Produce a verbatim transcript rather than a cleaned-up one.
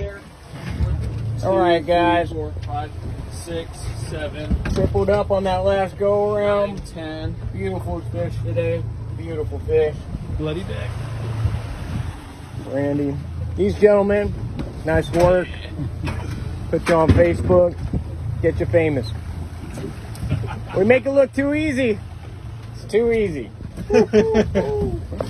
there. All right, guys. Four, five, six, seven. Tripled up on that last go around. Nine, ten. Beautiful fish today. Beautiful fish. Bloody deck. Randy. These gentlemen, nice work. Put you on Facebook. Get you famous. We make it look too easy. It's too easy.